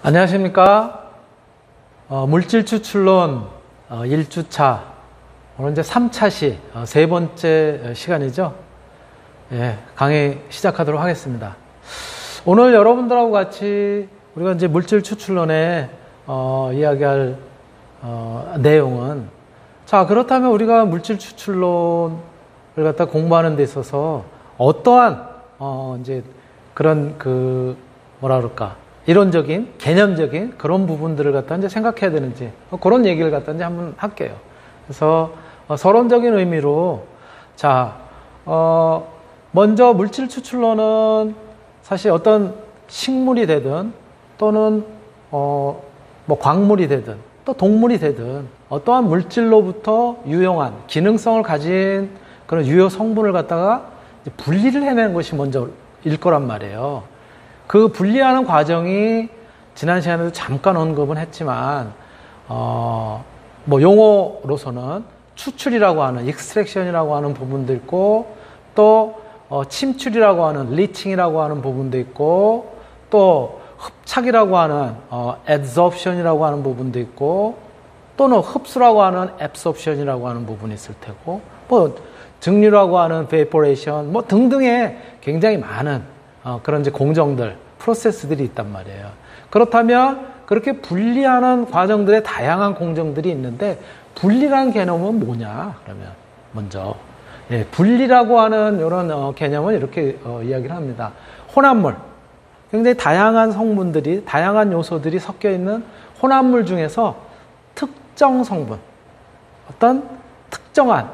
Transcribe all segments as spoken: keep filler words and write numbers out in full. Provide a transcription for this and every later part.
안녕하십니까. 어, 물질 추출론 어, 일 주차, 오늘 이제 삼 차 시, 어, 세 번째 시간이죠. 예, 강의 시작하도록 하겠습니다. 오늘 여러분들하고 같이 우리가 이제 물질 추출론에 어, 이야기할 어, 내용은, 자, 그렇다면 우리가 물질 추출론을 갖다 공부하는 데 있어서 어떠한 어, 이제 그런 그 뭐라 그럴까, 이론적인, 개념적인 그런 부분들을 갖다 이제 생각해야 되는지, 어, 그런 얘기를 갖다 이제 한번 할게요. 그래서 어, 서론적인 의미로, 자, 어, 먼저 물질 추출론은 사실 어떤 식물이 되든 또는 어, 뭐 광물이 되든 또 동물이 되든 어떠한 물질로부터 유용한 기능성을 가진 그런 유효 성분을 갖다가 이제 분리를 해내는 것이 먼저일 거란 말이에요. 그 분리하는 과정이 지난 시간에도 잠깐 언급은 했지만, 어, 뭐 용어로서는 추출이라고 하는, 익스트랙션이라고 하는 부분도 있고, 또 어, 침출이라고 하는, 리칭이라고 하는 부분도 있고, 또 흡착이라고 하는, 어, adsorption이라고 하는 부분도 있고, 또는 흡수라고 하는 absorption이라고 하는 부분이 있을 테고, 뭐 증류라고 하는 evaporation, 뭐 등등의 굉장히 많은 어, 그런 이제 공정들, 프로세스들이 있단 말이에요. 그렇다면 그렇게 분리하는 과정들의 다양한 공정들이 있는데, 분리라는 개념은 뭐냐? 그러면 먼저, 예, 분리라고 하는 이런 어, 개념은 이렇게 어, 이야기를 합니다. 혼합물, 굉장히 다양한 성분들이, 다양한 요소들이 섞여 있는 혼합물 중에서 특정 성분, 어떤 특정한,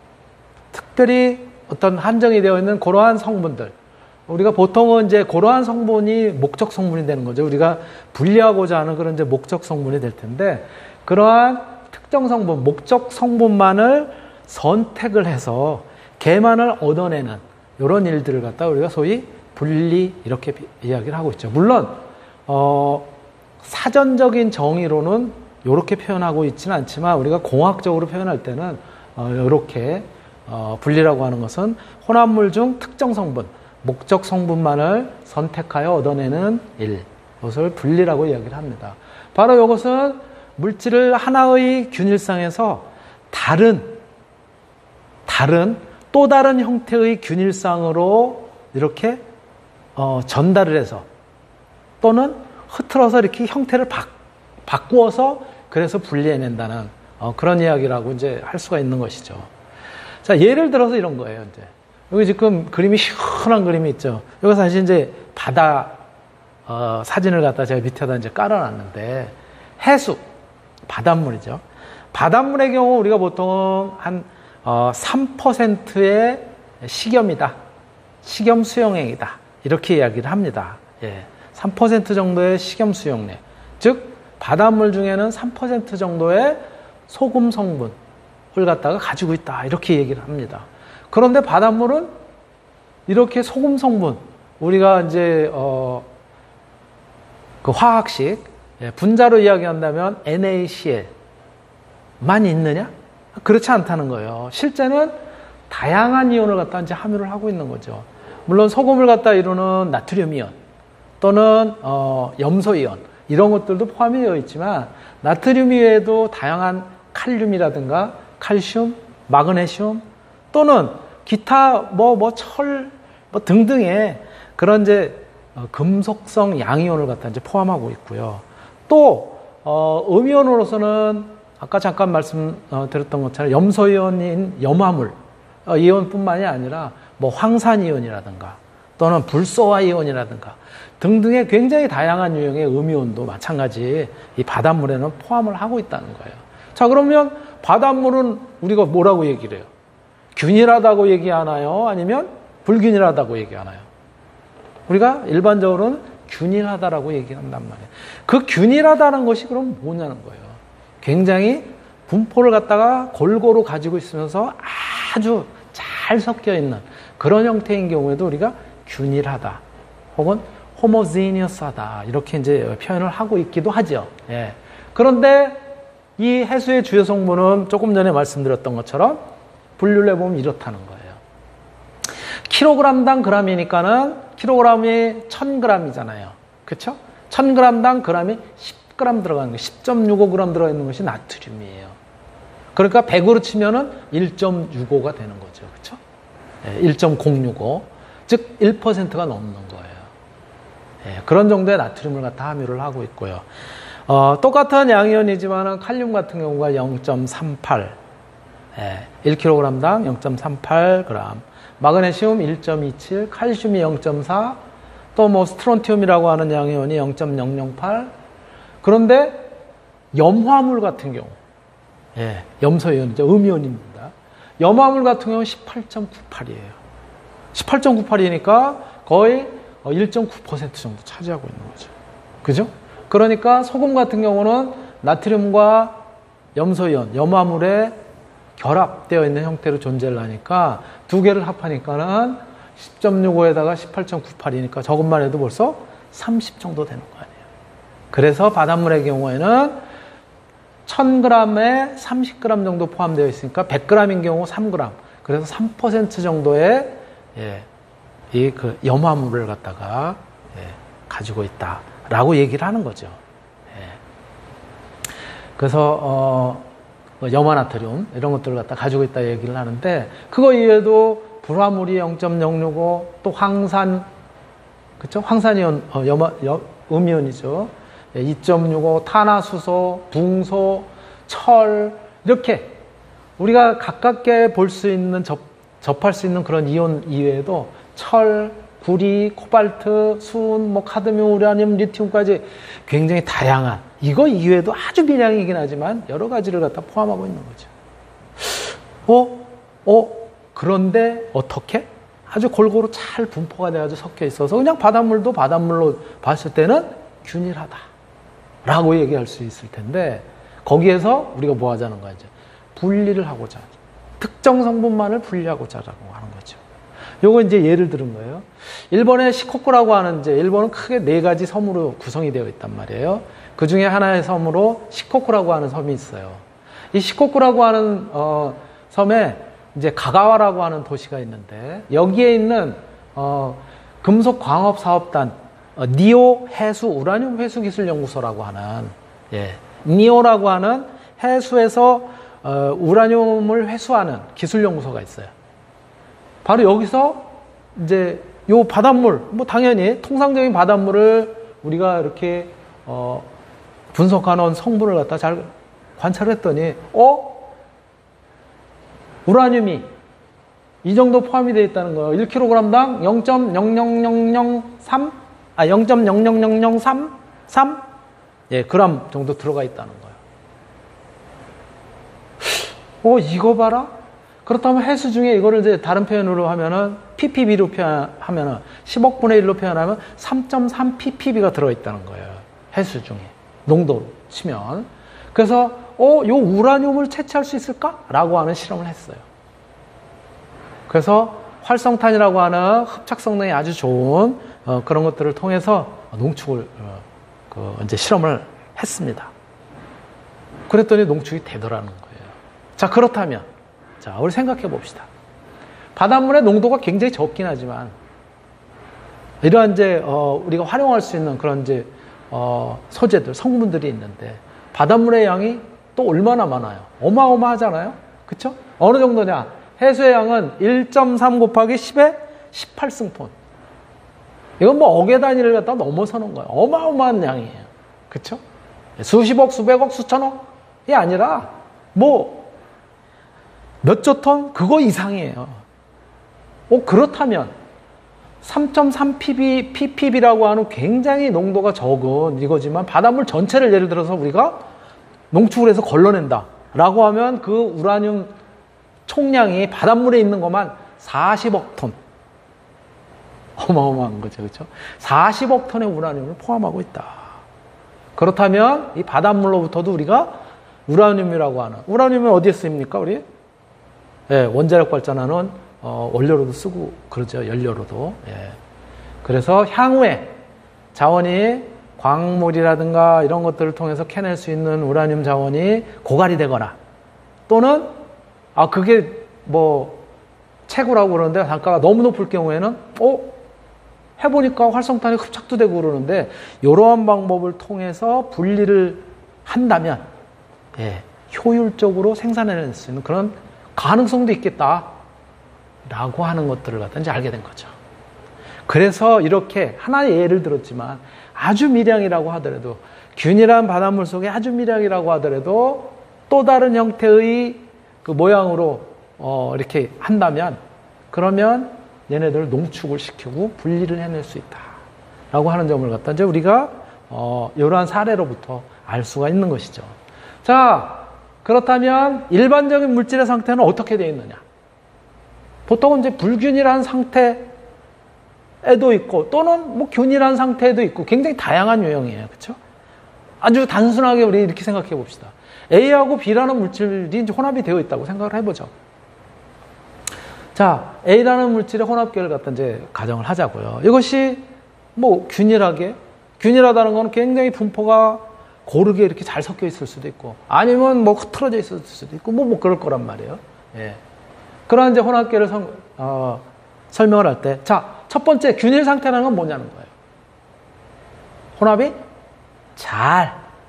특별히 어떤 한정이 되어 있는 그러한 성분들, 우리가 보통은 이제 그러한 성분이 목적 성분이 되는 거죠. 우리가 분리하고자 하는 그런 이제 목적 성분이 될 텐데, 그러한 특정 성분, 목적 성분만을 선택을 해서 걔만을 얻어내는 이런 일들을 갖다 우리가 소위 분리, 이렇게 이야기를 하고 있죠. 물론 어, 사전적인 정의로는 이렇게 표현하고 있지는 않지만, 우리가 공학적으로 표현할 때는 어, 이렇게 어, 분리라고 하는 것은 혼합물 중 특정 성분, 목적 성분만을 선택하여 얻어내는 일, 이것을 분리라고 이야기를 합니다. 바로 이것은 물질을 하나의 균일상에서 다른 다른 또 다른 형태의 균일상으로 이렇게 어, 전달을 해서, 또는 흐트러서 이렇게 형태를 바, 바꾸어서 그래서 분리해낸다는 어, 그런 이야기라고 이제 할 수가 있는 것이죠. 자, 예를 들어서 이런 거예요. 이제 여기 지금 그림이 시원한 그림이 있죠. 여기 사실 이제 바다 어, 사진을 갖다 제가 밑에다 이제 깔아놨는데, 해수, 바닷물이죠. 바닷물의 경우 우리가 보통 한 어, 삼 퍼센트의 식염이다, 식염 수용액이다, 이렇게 이야기를 합니다. 예, 삼 퍼센트 정도의 식염 수용액, 즉 바닷물 중에는 삼 퍼센트 정도의 소금 성분을 갖다가 가지고 있다, 이렇게 얘기를 합니다. 그런데 바닷물은 이렇게 소금 성분, 우리가 이제 어, 그 화학식, 예, 분자로 이야기한다면 엔 에이 씨 엘만 있느냐? 그렇지 않다는 거예요. 실제는 다양한 이온을 갖다 이제 함유를 하고 있는 거죠. 물론 소금을 갖다 이루는 나트륨 이온, 또는 어, 염소 이온, 이런 것들도 포함이 되어 있지만, 나트륨 이외에도 다양한 칼륨이라든가 칼슘, 마그네슘, 또는 기타 뭐 뭐 철 뭐 등등의 그런 이제 어, 금속성 양이온을 갖다 이제 포함하고 있고요. 또 어, 음이온으로서는 아까 잠깐 말씀드렸던 것처럼 염소이온인 염화물 어, 이온뿐만이 아니라 뭐 황산이온이라든가 또는 불소화이온이라든가 등등의 굉장히 다양한 유형의 음이온도 마찬가지 이 바닷물에는 포함을 하고 있다는 거예요. 자, 그러면 바닷물은 우리가 뭐라고 얘기를 해요? 균일하다고 얘기하나요? 아니면 불균일하다고 얘기하나요? 우리가 일반적으로는 균일하다라고 얘기한단 말이에요. 그 균일하다는 것이 그럼 뭐냐는 거예요. 굉장히 분포를 갖다가 골고루 가지고 있으면서 아주 잘 섞여 있는 그런 형태인 경우에도 우리가 균일하다, 혹은 homogeneous하다, 이렇게 이제 표현을 하고 있기도 하죠. 예. 그런데 이 해수의 주요 성분은 조금 전에 말씀드렸던 것처럼 분류를 해보면 이렇다는 거예요. 킬로그램당 그램이니까는 킬로그램이 천 그램이잖아요. 그렇죠? 천 그램당 그램이 십 그램 들어가는 거예요. 십 점 육오 그램 들어가 있는 것이 나트륨이에요. 그러니까 백으로 치면은 일 점 육오가 되는 거죠. 그렇죠? 예, 일 점 공육오. 즉 일 퍼센트가 넘는 거예요. 예, 그런 정도의 나트륨을 갖다 함유를 하고 있고요. 어, 똑같은 양이온이지만 칼륨 같은 경우가 영 점 삼팔, 예, 일 킬로그램당 영 점 삼팔 그램, 마그네슘 일 점 이칠, 칼슘이 영 점 사, 또 뭐 스트론튬이라고 하는 양이온이 영 점 영영팔. 그런데 염화물 같은 경우, 예, 염소이온이죠. 음이온입니다. 염화물 같은 경우는 십팔 점 구팔이에요. 십팔 점 구팔이니까 거의 일 점 구 퍼센트 정도 차지하고 있는 거죠. 그죠? 그러니까 소금 같은 경우는 나트륨과 염소이온, 염화물에 결합되어 있는 형태로 존재를 하니까 두 개를 합하니까는 십 점 육오에다가 십팔 점 구팔이니까 저것만 해도 벌써 삼십 정도 되는 거 아니에요. 그래서 바닷물의 경우에는 천 그램에 삼십 그램 정도 포함되어 있으니까 백 그램인 경우 삼 그램. 그래서 삼 퍼센트 정도의 예, 이 그 염화물을 갖다가 예, 가지고 있다라고 얘기를 하는 거죠. 예. 그래서 어, 염화나트륨 이런 것들을 갖다 가지고 있다 얘기를 하는데 그거 이외에도 불화물이 영 점 영육오, 또 황산, 그렇죠? 황산이온, 어, 염화, 염, 음이온이죠. 예, 이 점 육오, 탄화수소, 붕소, 철 이렇게 우리가 가깝게 볼 수 있는 접, 접할 수 있는 그런 이온 이외에도 철, 구리, 코발트, 수은, 뭐 카드뮴, 우라늄, 리튬까지 굉장히 다양한 이거 이외에도 아주 미량이긴 하지만 여러 가지를 갖다 포함하고 있는 거죠. 어? 어? 그런데 어떻게? 아주 골고루 잘 분포가 돼가지고 섞여 있어서 그냥 바닷물도 바닷물로 봤을 때는 균일하다 라고 얘기할 수 있을 텐데 거기에서 우리가 뭐 하자는 거야 이제 분리를 하고자 특정 성분만을 분리하고자 하는 거죠. 요거 이제 예를 들은 거예요. 일본의 시코쿠라고 하는 이제 일본은 크게 네 가지 섬으로 구성이 되어 있단 말이에요. 그 중에 하나의 섬으로 시코쿠라고 하는 섬이 있어요. 이 시코쿠라고 하는 어, 섬에 이제 가가와라고 하는 도시가 있는데 여기에 있는 어, 금속 광업 사업단 어, 니오 해수 우라늄 회수 기술 연구소라고 하는 예, 니오라고 하는 해수에서 어, 우라늄을 회수하는 기술 연구소가 있어요. 바로 여기서 이제 요 바닷물 뭐 당연히 통상적인 바닷물을 우리가 이렇게 어, 분석하는 성분을 갖다 잘 관찰했더니 어? 우라늄이 이 정도 포함이 되어 있다는 거예요. 일 킬로그램당 영 점 영영영영삼 아 영 점 영영영영삼 삼 예, 그램 정도 들어가 있다는 거예요. 어, 이거 봐라. 그렇다면 해수 중에 이거를 이제 다른 표현으로 하면은 ppb로 표현하면은 십억분의 일로 표현하면 삼 점 삼 ppb가 들어 있다는 거예요. 해수 중에 농도로 치면. 그래서 어, 요 우라늄을 채취할 수 있을까라고 하는 실험을 했어요. 그래서 활성탄이라고 하는 흡착 성능이 아주 좋은 어, 그런 것들을 통해서 농축을 어, 그 이제 실험을 했습니다. 그랬더니 농축이 되더라는 거예요. 자, 그렇다면 자, 우리 생각해 봅시다. 바닷물의 농도가 굉장히 적긴 하지만 이러한 이제 어, 우리가 활용할 수 있는 그런 이제 어, 소재들, 성분들이 있는데 바닷물의 양이 또 얼마나 많아요? 어마어마하잖아요? 그쵸? 어느 정도냐? 해수의 양은 일 점 삼 곱하기 십의 십팔 승폰. 이건 뭐 억의 단위를 갖다 넘어서는 거예요. 어마어마한 양이에요. 그쵸? 수십억, 수백억, 수천억이 아니라 뭐 몇 조 톤? 그거 이상이에요. 어, 그렇다면 삼 점 삼 ppb라고 하는 굉장히 농도가 적은 이거지만 바닷물 전체를 예를 들어서 우리가 농축을 해서 걸러낸다 라고 하면 그 우라늄 총량이 바닷물에 있는 것만 사십억 톤. 어마어마한 거죠. 그렇죠? 사십억 톤의 우라늄을 포함하고 있다. 그렇다면 이 바닷물로부터도 우리가 우라늄이라고 하는 우라늄은 어디에 쓰입니까? 우리? 예, 원자력 발전하는 어, 원료로도 쓰고 그러죠. 연료로도. 예. 그래서 향후에 자원이 광물이라든가 이런 것들을 통해서 캐낼 수 있는 우라늄 자원이 고갈이 되거나 또는 아 그게 뭐 채굴하고 그러는데 단가가 너무 높을 경우에는 어? 해보니까 활성탄이 흡착도 되고 그러는데 이러한 방법을 통해서 분리를 한다면 예, 효율적으로 생산해낼 수 있는 그런 가능성도 있겠다 라고 하는 것들을 갖다 이제 알게 된 거죠. 그래서 이렇게 하나의 예를 들었지만 아주 미량이라고 하더라도 균일한 바닷물 속에 아주 미량이라고 하더라도 또 다른 형태의 그 모양으로 어 이렇게 한다면 그러면 얘네들을 농축을 시키고 분리를 해낼 수 있다 라고 하는 점을 갖다 이제 우리가 어 이러한 사례로부터 알 수가 있는 것이죠. 자, 그렇다면 일반적인 물질의 상태는 어떻게 되어 있느냐? 보통은 이제 불균일한 상태에도 있고 또는 뭐 균일한 상태에도 있고 굉장히 다양한 유형이에요. 그렇죠? 아주 단순하게 우리 이렇게 생각해 봅시다. A하고 B라는 물질이 이제 혼합이 되어 있다고 생각을 해보죠. 자, A라는 물질의 혼합계를 갖다 이제 가정을 하자고요. 이것이 뭐 균일하게, 균일하다는 건 굉장히 분포가 고르게 이렇게 잘 섞여 있을 수도 있고, 아니면 뭐 흐트러져 있을 수도 있고, 뭐, 뭐 그럴 거란 말이에요. 예. 그런 이제 혼합계를 성, 어, 설명을 할 때, 자, 첫 번째 균일 상태라는 건 뭐냐는 거예요. 혼합이 잘,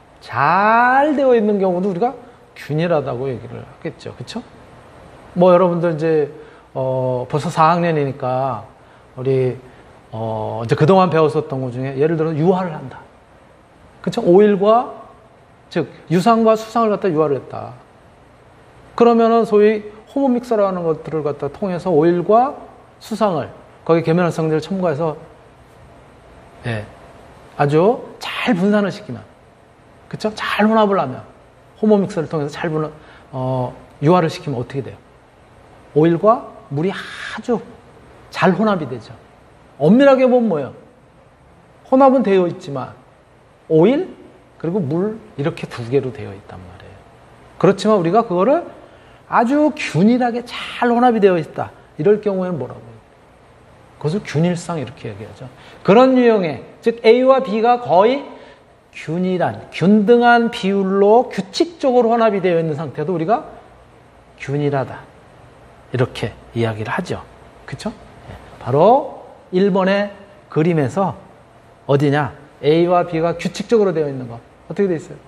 잘 되어 있는 경우도 우리가 균일하다고 얘기를 하겠죠. 그쵸? 뭐 여러분들 이제, 어, 벌써 사 학년이니까, 우리, 어, 이제 그동안 배웠었던 것 중에, 예를 들어 유화를 한다. 그쵸? 오일과, 즉, 유산과 수산을 갖다 유화를 했다. 그러면은 소위 호모믹서라는 것들을 갖다 통해서 오일과 수상을, 거기 계면활성제를 첨가해서, 예, 아주 잘 분산을 시키면, 그쵸? 잘 혼합을 하면, 호모믹서를 통해서 잘 분할, 어, 유화를 시키면 어떻게 돼요? 오일과 물이 아주 잘 혼합이 되죠. 엄밀하게 보면 뭐예요? 혼합은 되어 있지만 오일 그리고 물 이렇게 두 개로 되어 있단 말이에요. 그렇지만 우리가 그거를 아주 균일하게 잘 혼합이 되어 있다. 이럴 경우에는 뭐라고 해요? 그것을 균일상 이렇게 얘기하죠. 그런 유형의, 즉 A와 B가 거의 균일한, 균등한 비율로 규칙적으로 혼합이 되어 있는 상태도 우리가 균일하다. 이렇게 이야기를 하죠. 그쵸? 바로 일 번의 그림에서 어디냐? A와 B가 규칙적으로 되어 있는 거. 어떻게 되어 있어요?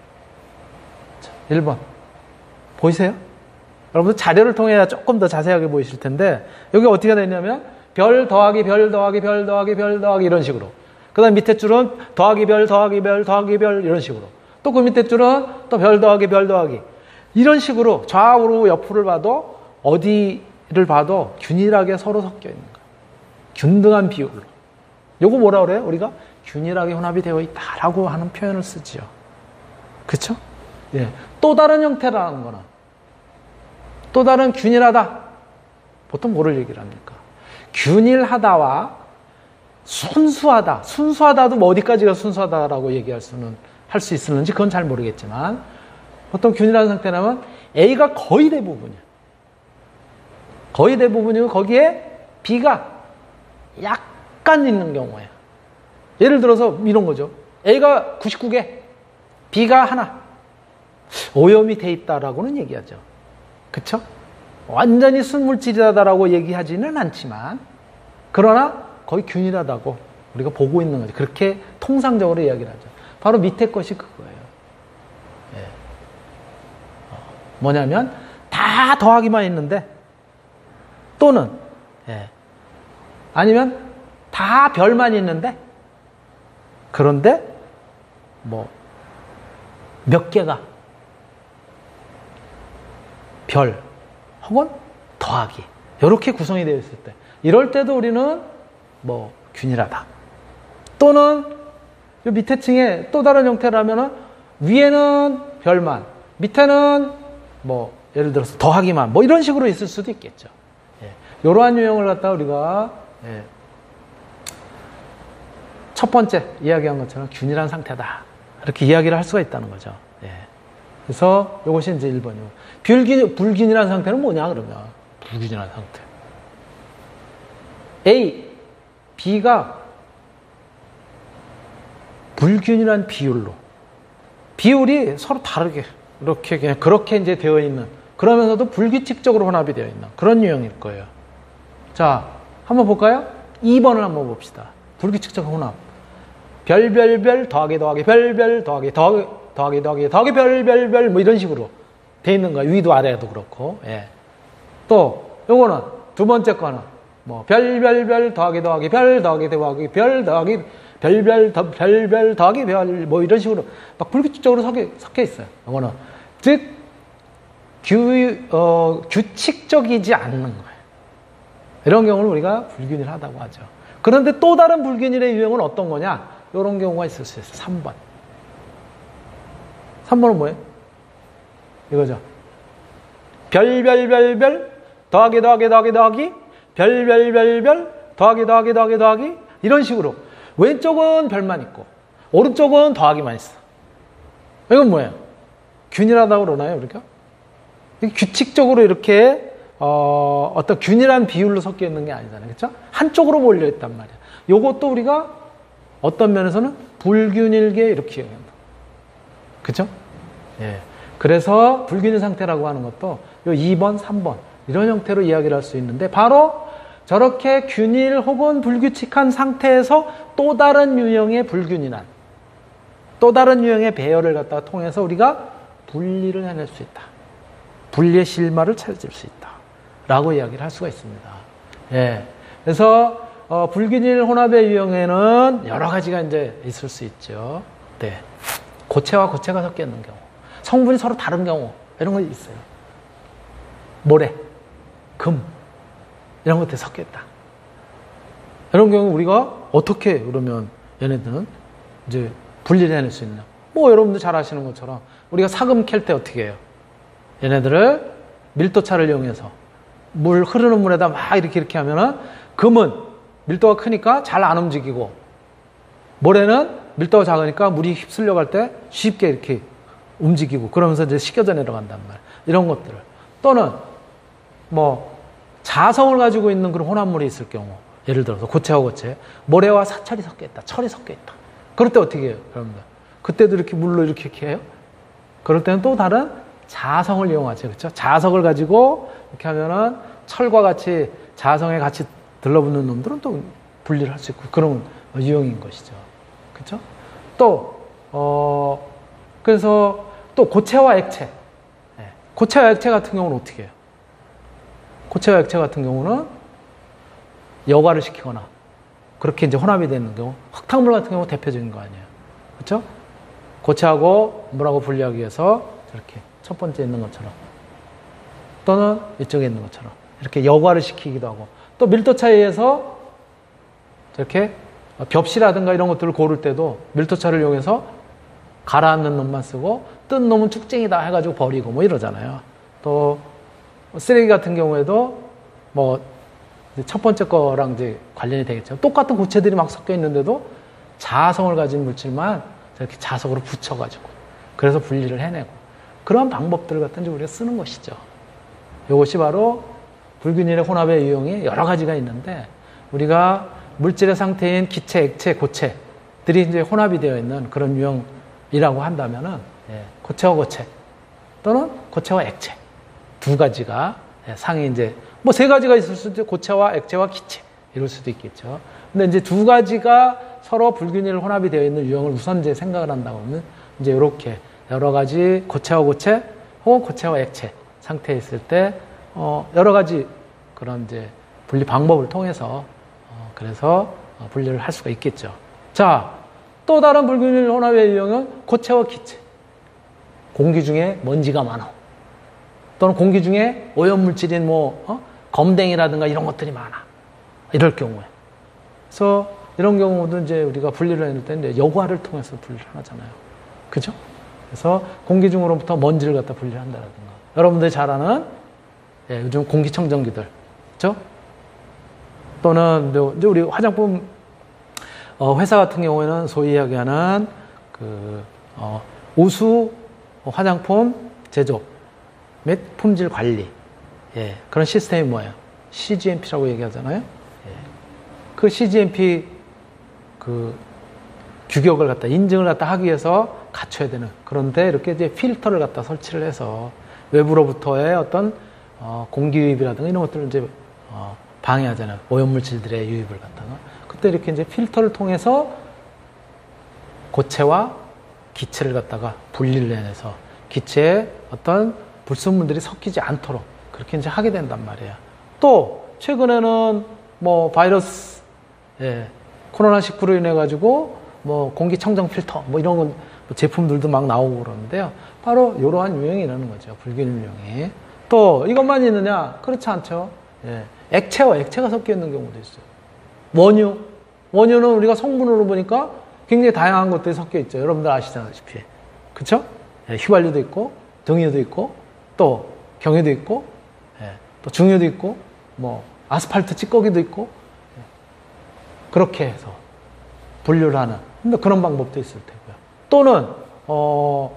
자, 일 번. 보이세요? 여러분들 자료를 통해 조금 더 자세하게 보이실 텐데, 여기 어떻게 되냐면, 별 더하기 별 더하기 별 더하기 별 더하기 이런 식으로. 그 다음 밑에 줄은 더하기 별 더하기 별 더하기 별 이런 식으로. 또 그 밑에 줄은 또 별 더하기 별 더하기. 이런 식으로 좌우로 옆으로 봐도 어디를 봐도 균일하게 서로 섞여 있는 거예요. 균등한 비율로. 요거 뭐라 그래요? 우리가 균일하게 혼합이 되어 있다라고 하는 표현을 쓰지요. 그렇죠? 예. 또 다른 형태라는 거는 또 다른 균일하다. 보통 뭐를 얘기를 합니까? 균일하다와 순수하다. 순수하다도 뭐 어디까지가 순수하다라고 얘기할 수는 할 수 있었는지 그건 잘 모르겠지만 보통 균일한 상태라면 A가 거의 대부분이야. 거의 대부분이고 거기에 B가 약간 있는 경우에 예를 들어서 이런 거죠. A가 구십구 개, B가 하나. 오염이 돼 있다라고는 얘기하죠. 그쵸? 완전히 순물질이다라고 얘기하지는 않지만 그러나 거의 균일하다고 우리가 보고 있는 거죠. 그렇게 통상적으로 이야기를 하죠. 바로 밑에 것이 그거예요. 예. 뭐냐면 다 더하기만 있는데 또는 예. 아니면 다 별만 있는데 그런데 뭐 몇 개가 별 혹은 더하기 이렇게 구성이 되어 있을 때 이럴 때도 우리는 뭐 균일하다. 또는 이 밑에 층에 또 다른 형태라면은 위에는 별만 밑에는 뭐 예를 들어서 더하기만 뭐 이런 식으로 있을 수도 있겠죠. 예. 이러한 유형을 갖다 우리가 예. 첫 번째 이야기한 것처럼 균일한 상태다. 이렇게 이야기를 할 수가 있다는 거죠. 예. 그래서 이것이 이제 일 번이고. 불균, 불균일한 상태는 뭐냐, 그러면. 불균일한 상태. A, B가 불균일한 비율로. 비율이 서로 다르게, 이렇게, 그냥 그렇게 이제 되어 있는, 그러면서도 불규칙적으로 혼합이 되어 있는 그런 유형일 거예요. 자, 한번 볼까요? 이 번을 한번 봅시다. 불규칙적 혼합. 별별별 더하기 더하기 별별 더하기 더하기 더하기 더하기 더하기 별별별 뭐 이런 식으로 돼 있는 거예요. 위도 아래도 그렇고. 예. 또 요거는 두 번째 거는 뭐 별별별 더하기 더하기 별 더하기 더하기 별 더하기 별별 더 별별 더하기 별 뭐 이런 식으로 막 불규칙적으로 섞여, 섞여 있어요. 요거는 즉 규, 어, 규칙적이지 않는 거예요. 이런 경우를 우리가 불균일하다고 하죠. 그런데 또 다른 불균일의 유형은 어떤 거냐? 이런 경우가 있을 수 있어요. 삼 번. 삼 번은 뭐예요? 이거죠. 별별별별 더하기 더하기 더하기 더하기 별별별별 더하기 더하기 더하기 더하기 이런 식으로 왼쪽은 별만 있고 오른쪽은 더하기만 있어. 이건 뭐예요? 균일하다고 그러나요? 우리가? 규칙적으로 이렇게 어, 어떤 균일한 비율로 섞여 있는 게 아니잖아요. 그렇죠? 한쪽으로 몰려 있단 말이야. 요것도 우리가 어떤 면에서는 불균일계 이렇게 이야기한다. 그렇죠? 예. 그래서 불균일 상태라고 하는 것도 요 이 번, 삼 번 이런 형태로 이야기를 할 수 있는데 바로 저렇게 균일 혹은 불규칙한 상태에서 또 다른 유형의 불균일한 또 다른 유형의 배열을 갖다가 통해서 우리가 분리를 해낼 수 있다. 분리의 실마를 찾을 수 있다. 라고 이야기를 할 수가 있습니다. 예. 그래서, 어, 불균일 혼합의 유형에는 여러 가지가 이제 있을 수 있죠. 네. 고체와 고체가 섞여 있는 경우. 성분이 서로 다른 경우. 이런 거 있어요. 모래, 금, 이런 것들이 섞여 있다. 이런 경우 우리가 어떻게 그러면 얘네들은 이제 분리를 해낼 수 있냐. 뭐 여러분들 잘 아시는 것처럼 우리가 사금 캘 때 어떻게 해요? 얘네들을 밀도차를 이용해서 물 흐르는 물에다 막 이렇게 이렇게 하면은 금은 밀도가 크니까 잘 안 움직이고 모래는 밀도가 작으니까 물이 휩쓸려 갈 때 쉽게 이렇게 움직이고 그러면서 이제 식혀져 내려간단 말이에요. 이런 것들을 또는 뭐 자성을 가지고 있는 그런 혼합물이 있을 경우 예를 들어서 고체와 고체 모래와 사철이 섞여 있다. 철이 섞여 있다. 그럴 때 어떻게 해요? 여러분들 그때도 이렇게 물로 이렇게 이렇게 해요? 그럴 때는 또 다른 자성을 이용하죠. 그렇죠? 자석을 가지고 이렇게 하면은 철과 같이 자성에 같이 들러붙는 놈들은 또 분리를 할 수 있고 그런 유형인 것이죠. 그렇죠? 또, 어, 그래서 또 고체와 액체. 네. 고체와 액체 같은 경우는 어떻게 해요? 고체와 액체 같은 경우는 여과를 시키거나 그렇게 이제 혼합이 되는 경우 흙탕물 같은 경우 대표적인 거 아니에요. 그렇죠? 고체하고 물하고 분리하기 위해서 저렇게 첫 번째 있는 것처럼 또는 이쪽에 있는 것처럼 이렇게 여과를 시키기도 하고 또 밀도차에 의해서 저렇게 벽시라든가 이런 것들을 고를 때도 밀도차를 이용해서 가라앉는 놈만 쓰고 뜬 놈은 쭉쟁이다 해가지고 버리고 뭐 이러잖아요. 또 쓰레기 같은 경우에도 뭐 첫 번째 거랑 이제 관련이 되겠죠. 똑같은 고체들이 막 섞여 있는데도 자성을 가진 물질만 저렇게 자석으로 붙여가지고 그래서 분리를 해내고 그런 방법들을 갖다 이제 우리가 쓰는 것이죠. 이것이 바로 불균일의 혼합의 유형이 여러 가지가 있는데 우리가 물질의 상태인 기체, 액체, 고체들이 이제 혼합이 되어 있는 그런 유형이라고 한다면은 예, 고체와 고체 또는 고체와 액체 두 가지가 예, 상이 이제 뭐 세 가지가 있을 수도 있고 고체와 액체와 기체 이럴 수도 있겠죠. 근데 이제 두 가지가 서로 불균일 혼합이 되어 있는 유형을 우선 이제 생각을 한다고 하면 이제 이렇게 여러 가지 고체와 고체 혹은 고체와 액체 상태에 있을 때 어, 여러 가지 그런 이제 분리 방법을 통해서 어, 그래서 어, 분리를 할 수가 있겠죠. 자, 또 다른 불균일 혼합의 유형은 고체와 기체. 공기 중에 먼지가 많아. 또는 공기 중에 오염물질인 뭐 어? 검댕이라든가 이런 것들이 많아. 이럴 경우에. 그래서 이런 경우도 이제 우리가 분리를 해낼 때 이제 여과를 통해서 분리를 하잖아요. 그죠? 그래서 공기 중으로부터 먼지를 갖다 분리를 한다라든가. 여러분들이 잘 아는 예, 요즘 공기청정기들. 그죠? 또는 이제 우리 화장품 어, 회사 같은 경우에는 소위 이야기하는 그 어, 우수 화장품 제조 및 품질 관리 예, 그런 시스템이 뭐예요? 씨지엠피라고 얘기하잖아요. 예. 그 씨지엠피 그 규격을 갖다 인증을 갖다 하기 위해서 갖춰야 되는 그런데 이렇게 이제 필터를 갖다 설치를 해서 외부로부터의 어떤 어, 공기 유입이라든가 이런 것들을 이제 어, 방해하잖아요. 오염물질들의 유입을 갖다가. 그때 이렇게 이제 필터를 통해서 고체와 기체를 갖다가 분리를 해내서 기체에 어떤 불순물들이 섞이지 않도록 그렇게 이제 하게 된단 말이에요. 또 최근에는 뭐 바이러스, 예, 코로나 십구로 인해 가지고 뭐 공기청정 필터 뭐 이런 건 제품들도 막 나오고 그러는데요. 바로 이러한 유형이라는 거죠. 불균 유형이. 또 이것만 있느냐? 그렇지 않죠. 예, 액체와 액체가 섞여 있는 경우도 있어요. 원유. 원유는 우리가 성분으로 보니까 굉장히 다양한 것들이 섞여 있죠. 여러분들 아시다시피. 그쵸? 예, 휘발유도 있고, 등유도 있고, 또 경유도 있고, 예, 또 중유도 있고, 뭐 아스팔트 찌꺼기도 있고, 예, 그렇게 해서 분류를 하는 그런 방법도 있을 테고요. 또는 어,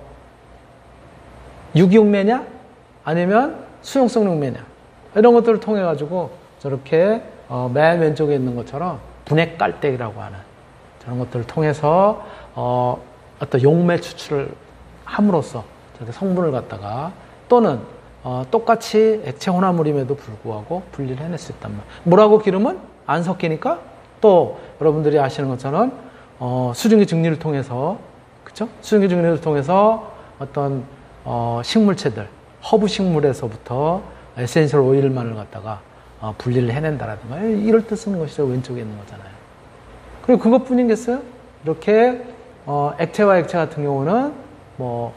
유기용매냐 아니면 수용성 용매냐 이런 것들을 통해 가지고 저렇게 어, 맨 왼쪽에 있는 것처럼 분해 깔때기라고 하는 저런 것들을 통해서 어, 어떤 용매 추출을 함으로써 저렇게 성분을 갖다가 또는 어, 똑같이 액체 혼합물임에도 불구하고 분리를 해낼 수 있단 말이에요. 물하고 기름은 안 섞이니까 또 여러분들이 아시는 것처럼 어, 수증기 증리를 통해서 그쵸? 수증기 증리를 통해서 어떤 어, 식물체들 허브 식물에서부터 에센셜 오일만을 갖다가 어, 분리를 해낸다라든가 이럴 때 쓰는 것이죠. 왼쪽에 있는 거잖아요. 그리고 그것뿐이겠어요? 이렇게 어, 액체와 액체 같은 경우는 뭐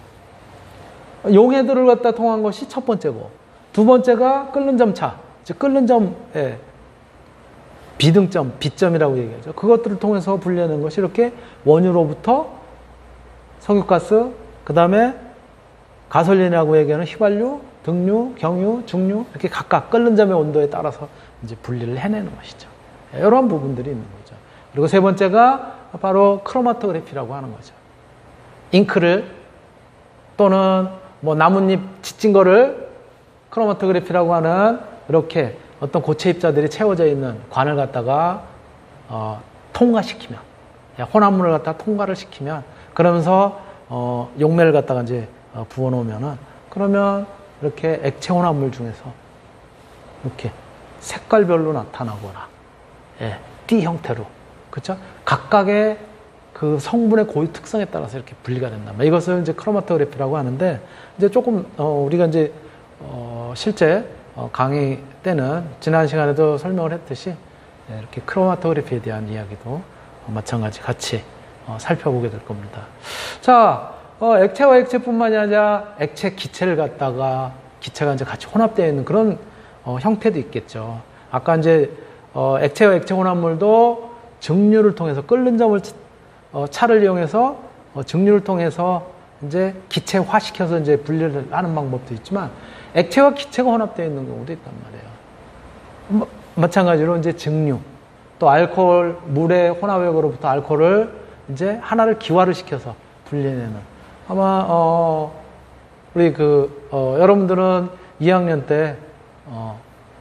용해들을 갖다 통한 것이 첫 번째고 두 번째가 끓는 점차, 즉 끓는 점의 비등점, 비점이라고 얘기하죠. 그것들을 통해서 분리하는 것이 이렇게 원유로부터 석유가스, 그 다음에 가솔린이라고 얘기하는 휘발유, 등유, 경유, 중유 이렇게 각각 끓는 점의 온도에 따라서 이제 분리를 해내는 것이죠. 이런 부분들이 있는 거죠. 그리고 세 번째가 바로 크로마토그래피라고 하는 거죠. 잉크를 또는 뭐 나뭇잎 지진 거를 크로마토그래피라고 하는 이렇게 어떤 고체 입자들이 채워져 있는 관을 갖다가 어, 통과시키면 혼합물을 갖다가 통과를 시키면 그러면서 어, 용매를 갖다가 이제 어, 부어 놓으면은 그러면 이렇게 액체 혼합물 중에서 이렇게 색깔별로 나타나거나 예, 띠 형태로 그렇죠? 각각의 그 성분의 고유 특성에 따라서 이렇게 분리가 된다. 이것을 이제 크로마토그래피라고 하는데 이제 조금 어, 우리가 이제 어, 실제 어, 강의 때는 지난 시간에도 설명을 했듯이 예, 이렇게 크로마토그래피에 대한 이야기도 어, 마찬가지 같이 어, 살펴보게 될 겁니다. 자, 어, 액체와 액체뿐만이 아니라 액체 기체를 갖다가 기체가 이제 같이 혼합되어 있는 그런 어, 형태도 있겠죠. 아까 이제 어, 액체와 액체 혼합물도 증류를 통해서 끓는 점을 어, 차를 이용해서 어, 증류를 통해서 이제 기체화 시켜서 이제 분리를 하는 방법도 있지만 액체와 기체가 혼합되어 있는 경우도 있단 말이에요. 마, 마찬가지로 이제 증류 또 알코올 물의 혼합액으로부터 알코올을 이제 하나를 기화를 시켜서 분리해내는 아마 어, 우리 그 어, 여러분들은 이 학년 때 어,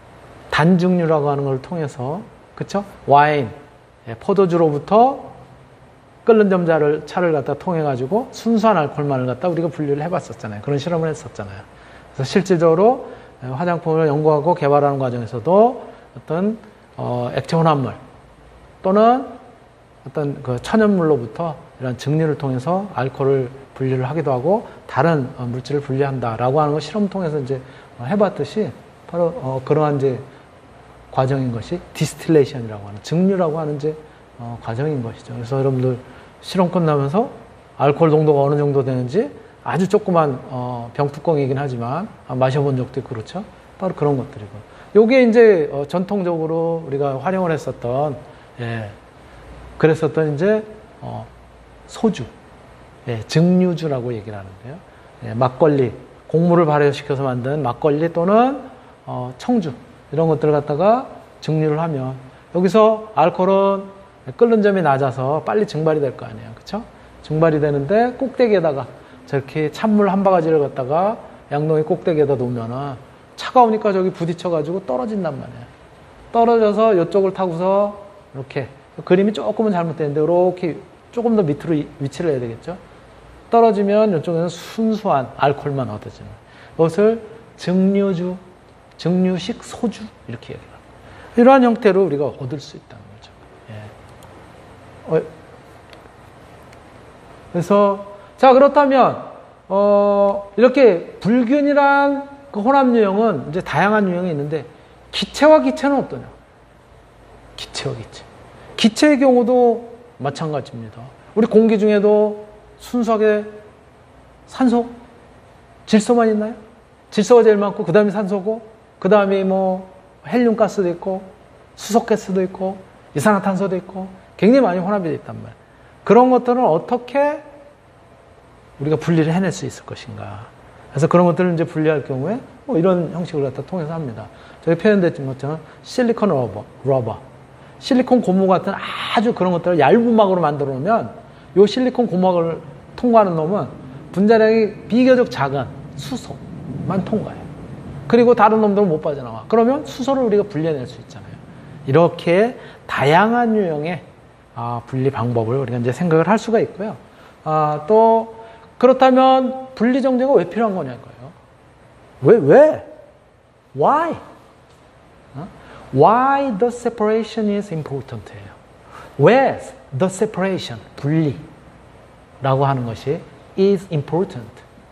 단증류라고 하는 걸 통해서 그쵸? 와인 예, 포도주로부터 끓는 점자를 차를 갖다 통해 가지고 순수한 알코올만을 갖다 우리가 분리를 해봤었잖아요. 그런 실험을 했었잖아요. 그래서 실질적으로 화장품을 연구하고 개발하는 과정에서도 어떤 어, 액체 혼합물 또는 어떤 그 천연물로부터 이런 증류를 통해서 알코올을 분리를 하기도 하고 다른 어, 물질을 분리한다라고 하는 걸 실험 통해서 이제 어, 해봤듯이 바로 어, 그러한 이제 과정인 것이 디스틸레이션이라고 하는 증류라고 하는 이제 어, 과정인 것이죠. 그래서 여러분들 실험 끝나면서 알코올 농도가 어느 정도 되는지 아주 조그만 어, 병뚜껑이긴 하지만 아, 마셔본 적도 있고 그렇죠. 바로 그런 것들이고. 요게 이제 어, 전통적으로 우리가 활용을 했었던 예, 그랬었던 이제 어, 소주, 예, 증류주라고 얘기를 하는데요. 예, 막걸리, 곡물을 발효시켜서 만든 막걸리 또는 어, 청주 이런 것들을 갖다가 증류를 하면 여기서 알코올은 끓는 점이 낮아서 빨리 증발이 될 거 아니에요. 그쵸? 증발이 되는데 꼭대기에다가 저렇게 찬물 한 바가지를 갖다가 양동이 꼭대기에다 놓으면은 차가우니까 저기 부딪혀가지고 떨어진단 말이에요. 떨어져서 이쪽을 타고서 이렇게 그림이 조금은 잘못되는데 이렇게 조금 더 밑으로 위치를 해야 되겠죠. 떨어지면 이쪽에는 순수한 알코올만 얻어지는 것을 증류주, 증류식 소주 이렇게 얘기해요. 이러한 형태로 우리가 얻을 수 있다는 거죠. 예. 어, 그래서 자 그렇다면 어, 이렇게 불균이란 그 혼합 유형은 이제 다양한 유형이 있는데 기체와 기체는 어떠냐? 기체와 기체. 기체의 경우도 마찬가지입니다. 우리 공기 중에도 순수하게 산소, 질소만 있나요? 질소가 제일 많고 그 다음에 산소고 그 다음에 뭐 헬륨 가스도 있고 수소가스도 있고 이산화탄소도 있고 굉장히 많이 혼합이 되어 있단 말이에요. 그런 것들은 어떻게 우리가 분리를 해낼 수 있을 것인가. 그래서 그런 것들을 이제 분리할 경우에 뭐 이런 형식을 갖다 통해서 합니다. 저기 표현됐던 것처럼 실리콘 러버, 러버, 실리콘 고무 같은 아주 그런 것들을 얇은 막으로 만들어 놓으면 이 실리콘 고막을 통과하는 놈은 분자량이 비교적 작은 수소만 통과해요. 그리고 다른 놈들은 못 빠져나와. 그러면 수소를 우리가 분리해낼 수 있잖아요. 이렇게 다양한 유형의 분리 방법을 우리가 이제 생각을 할 수가 있고요. 아, 또 그렇다면 분리 정제가 왜 필요한 거냐고요. 왜? 왜? Why? Why the separation is important? 왜 the separation, 분리라고 하는 것이 is important,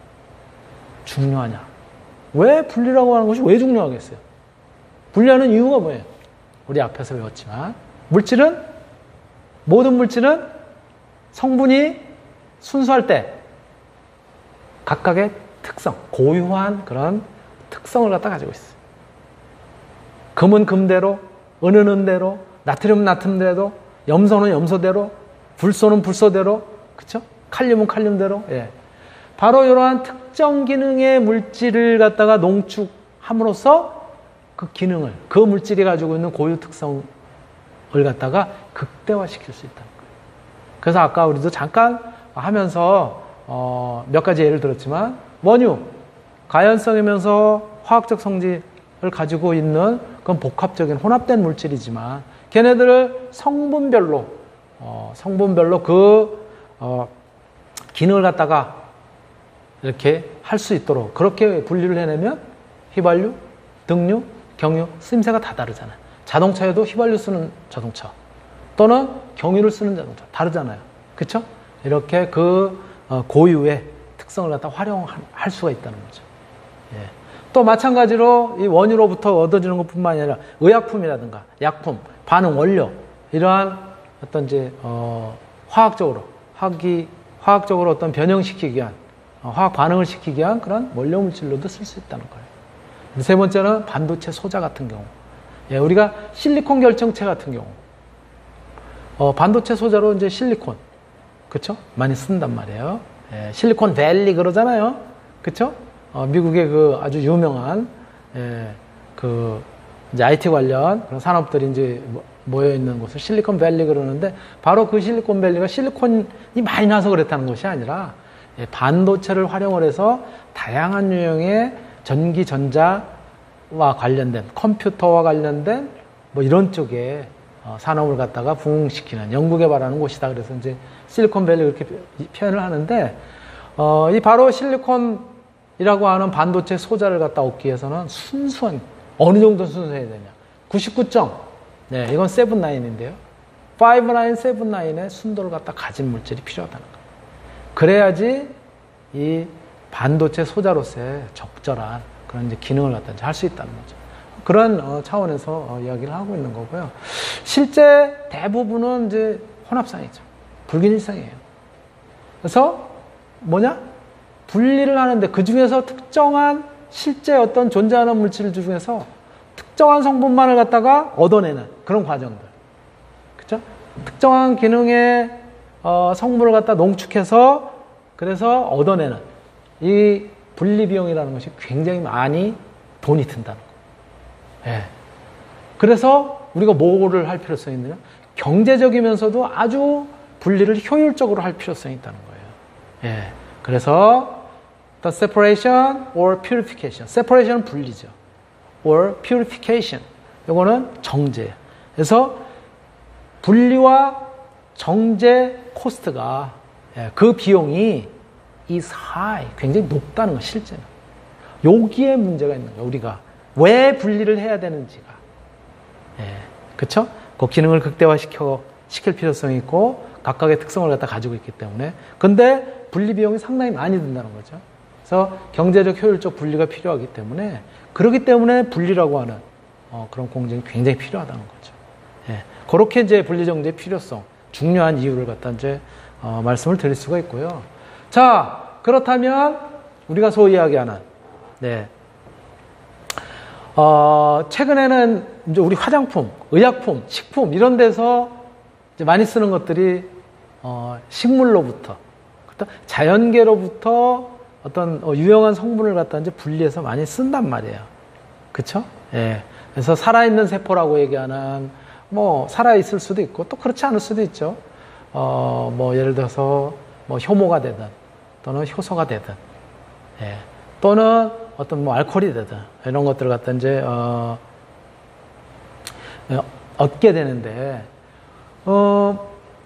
중요하냐? 왜 분리라고 하는 것이 왜 중요하겠어요? 분리하는 이유가 뭐예요? 우리 앞에서 배웠지만 물질은, 모든 물질은 성분이 순수할 때 각각의 특성, 고유한 그런 특성을 갖다 가지고 있어요. 금은 금대로, 은은 은대로, 나트륨은 나트륨대로, 염소는 염소대로, 불소는 불소대로, 그쵸? 칼륨은 칼륨대로, 예. 바로 이러한 특정 기능의 물질을 갖다가 농축함으로써 그 기능을, 그 물질이 가지고 있는 고유 특성을 갖다가 극대화시킬 수 있다는 거예요. 그래서 아까 우리도 잠깐 하면서 어, 몇 가지 예를 들었지만 원유, 가연성이면서 화학적 성질을 가지고 있는 그런 복합적인 혼합된 물질이지만 걔네들을 성분별로 어, 성분별로 그 어, 기능을 갖다가 이렇게 할 수 있도록 그렇게 분리를 해내면 휘발유, 등유, 경유, 쓰임새가 다 다르잖아요. 자동차에도 휘발유 쓰는 자동차 또는 경유를 쓰는 자동차 다르잖아요. 그렇죠? 이렇게 그 고유의 특성을 갖다 활용할 수가 있다는 거죠. 예. 또 마찬가지로 이 원유로부터 얻어지는 것뿐만 아니라 의약품이라든가 약품, 반응 원료 이러한 어떤 이제 어, 화학적으로 화학이 화학적으로 어떤 변형시키기 위한 어, 화학 반응을 시키기 위한 그런 원료 물질로도 쓸 수 있다는 거예요. 세 번째는 반도체 소자 같은 경우, 예, 우리가 실리콘 결정체 같은 경우, 어, 반도체 소자로 이제 실리콘, 그쵸? 많이 쓴단 말이에요. 예, 실리콘 밸리 그러잖아요. 그쵸? 어, 미국의 그 아주 유명한, 예, 그, 이제 아이티 관련 그런 산업들이 이제 모여있는 곳을 실리콘 밸리 그러는데, 바로 그 실리콘 밸리가 실리콘이 많이 나서 그랬다는 것이 아니라, 예, 반도체를 활용을 해서 다양한 유형의 전기, 전자와 관련된, 컴퓨터와 관련된 뭐 이런 쪽에 어, 산업을 갖다가 부흥시키는, 연구개발하는 곳이다. 그래서 이제 실리콘밸리 그렇게 표현을 하는데, 어, 이 바로 실리콘이라고 하는 반도체 소자를 갖다 얻기 위해서는 순수한, 어느 정도 순수해야 되냐. 구십구 점, 네, 이건 칠십구인데요. 오십구, 칠십구의 순도를 갖다 가진 물질이 필요하다는 거예요. 그래야지 이 반도체 소자로서의 적절한 그런 이제 기능을 갖다 할 수 있다는 거죠. 그런 어, 차원에서 어, 이야기를 하고 있는 거고요. 실제 대부분은 이제 혼합상이죠. 불균일상이에요. 그래서 뭐냐? 분리를 하는데 그 중에서 특정한 실제 어떤 존재하는 물질 중에서 특정한 성분만을 갖다가 얻어내는 그런 과정들. 그렇죠? 특정한 기능의 어, 성분을 갖다 농축해서 그래서 얻어내는 이 분리 비용이라는 것이 굉장히 많이 돈이 든다는 거예요. 예. 그래서 우리가 뭐를 할 필요성이 있느냐? 경제적이면서도 아주 분리를 효율적으로 할 필요성이 있다는 거예요. 예. 그래서 the separation or purification. separation은 분리죠. or purification. 이거는 정제예요. 그래서 분리와 정제 코스트가, 예, 그 비용이 is high. 굉장히 높다는 거 실제는. 여기에 문제가 있는 거예요. 우리가 왜 분리를 해야 되는지가. 예. 그쵸? 그 기능을 극대화시켜, 시킬 필요성이 있고, 각각의 특성을 갖다 가지고 있기 때문에. 근데 분리 비용이 상당히 많이 든다는 거죠. 그래서 경제적 효율적 분리가 필요하기 때문에, 그렇기 때문에 분리라고 하는 어, 그런 공정이 굉장히 필요하다는 거죠. 예. 그렇게 이제 분리정제의 필요성, 중요한 이유를 갖다 이제 어, 말씀을 드릴 수가 있고요. 자, 그렇다면 우리가 소위 이야기하는, 네. 어, 최근에는 이제 우리 화장품, 의약품, 식품 이런 데서 이제 많이 쓰는 것들이 어, 식물로부터, 자연계로부터 어떤 어, 유용한 성분을 갖다 이제 분리해서 많이 쓴단 말이에요. 그쵸? 예. 그래서 살아있는 세포라고 얘기하는, 뭐, 살아있을 수도 있고, 또 그렇지 않을 수도 있죠. 어, 뭐, 예를 들어서, 뭐, 효모가 되든, 또는 효소가 되든, 예. 또는 어떤 뭐, 알코올이 되든, 이런 것들을 갖다 이제, 어, 얻게 되는데, 어,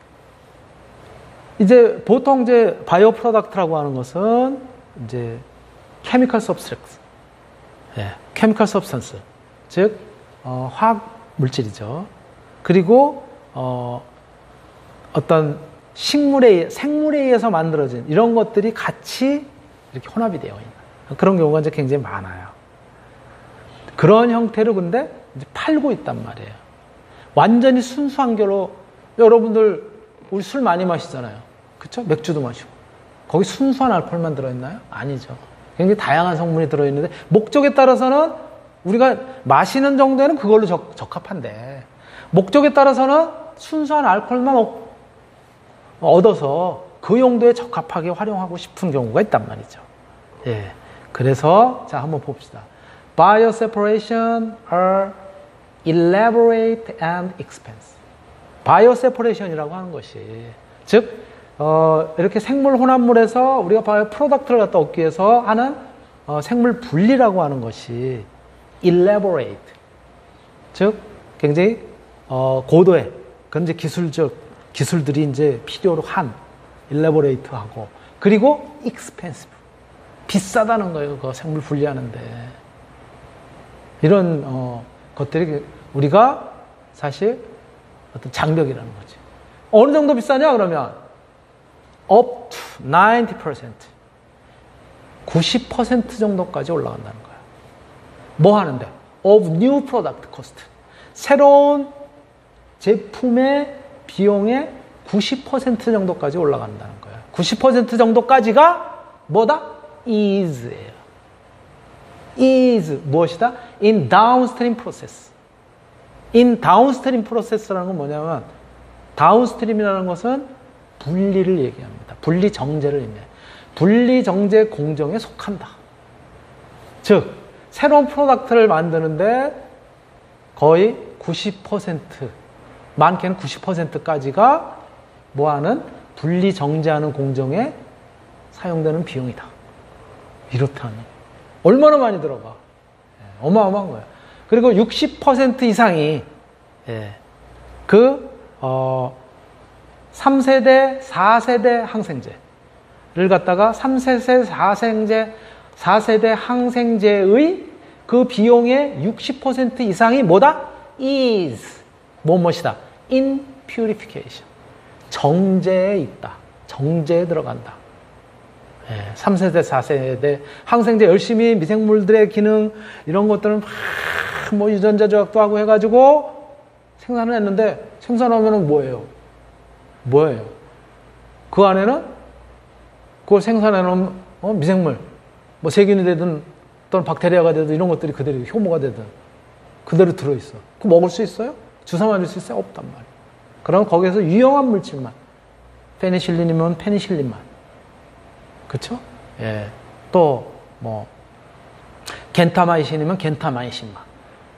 이제 보통 이제 바이오 프로덕트라고 하는 것은 이제 케미컬 서브스트랙스, 예, 케미컬 서브스턴스, 즉 어, 화학 물질이죠. 그리고 어, 어떤 식물에 생물에 의해서 만들어진 이런 것들이 같이 이렇게 혼합이 되어 있는 그런 경우가 이제 굉장히 많아요. 그런 형태로 근데 이제 팔고 있단 말이에요. 완전히 순수한 결로 여러분들 우리 술 많이 마시잖아요. 그쵸? 맥주도 마시고. 거기 순수한 알코올만 들어있나요? 아니죠. 굉장히 다양한 성분이 들어있는데 목적에 따라서는 우리가 마시는 정도에는 그걸로 적, 적합한데 목적에 따라서는 순수한 알코올만 어, 얻어서 그 용도에 적합하게 활용하고 싶은 경우가 있단 말이죠. 예. 그래서 자 한번 봅시다. Bioseparation are elaborate and expensive. 바이오세퍼레이션이라고 하는 것이 즉 어, 이렇게 생물 혼합물에서 우리가 바이오 프로덕트를 갖다 얻기 위해서 하는 어, 생물 분리라고 하는 것이 elaborate, 즉 굉장히 어, 고도의 그런 이제 기술적 기술들이 이제 필요로 한 elaborate하고 그리고 expensive, 비싸다는 거예요. 그 생물 분리하는데 이런 어, 것들이 우리가 사실 어떤 장벽이라는 거지. 어느 정도 비싸냐 그러면 up to ninety percent, 구십 퍼센트 정도까지 올라간다는 거야. 뭐 하는데? of new product cost, 새로운 제품의 비용의 구십 퍼센트 정도까지 올라간다는 거야. 구십 퍼센트 정도까지가 뭐다? is예요. is 무엇이다? in downstream process. in downstream process라는 건 뭐냐면 다운스트림이라는 것은 분리를 얘기합니다. 분리 정제를 의미해요. 분리 정제 공정에 속한다. 즉 새로운 프로덕트를 만드는데 거의 구십 퍼센트, 많게는 구십 퍼센트까지가 뭐하는 분리 정제하는 공정에 사용되는 비용이다. 이렇다니 얼마나 많이 들어가? 예, 어마어마한 거예요. 그리고 육십 퍼센트 이상이 예, 그 어, 삼 세대, 사 세대 항생제를 갖다가 삼 세대, 사 세대, 사 세대 항생제의 그 비용의 육십 퍼센트 이상이 뭐다? is 뭐뭐이다? in purification, 정제에 있다. 정제에 들어간다. 예, 삼 세대, 사 세대 항생제 열심히 미생물들의 기능 이런 것들은 막 뭐 유전자 조작도 하고 해가지고 생산을 했는데 생산하면은 뭐예요? 뭐예요? 그 안에는 그걸 생산해놓은 어, 미생물, 뭐 세균이 되든 또는 박테리아가 되든 이런 것들이 그대로 효모가 되든 그대로 들어있어. 그거 먹을 수 있어요? 주사 맞을 수 있어요? 없단 말이에요. 그럼 거기에서 유용한 물질만, 페니실린이면 페니실린만, 그쵸? 예. 또 뭐 겐타마이신이면 겐타마이신만,